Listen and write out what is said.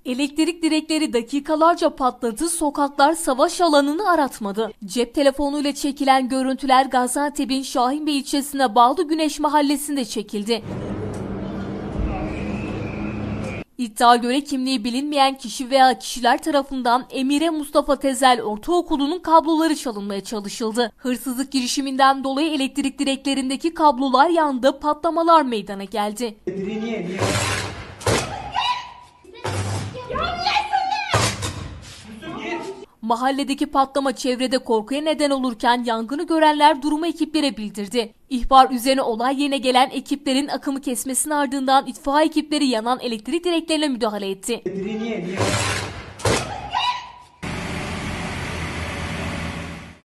Elektrik direkleri dakikalarca patladı, sokaklar savaş alanını aratmadı. Cep telefonuyla çekilen görüntüler Gaziantep'in Şahinbey ilçesine bağlı Güneş Mahallesi'nde çekildi. İddia göre kimliği bilinmeyen kişi veya kişiler tarafından Emire Mustafa Tezel Ortaokulu'nun kabloları çalınmaya çalışıldı. Hırsızlık girişiminden dolayı elektrik direklerindeki kablolar yandı, patlamalar meydana geldi. Mahalledeki patlama çevrede korkuya neden olurken yangını görenler durumu ekiplere bildirdi. İhbar üzerine olay yerine gelen ekiplerin akımı kesmesinin ardından itfaiye ekipleri yanan elektrik direklerine müdahale etti.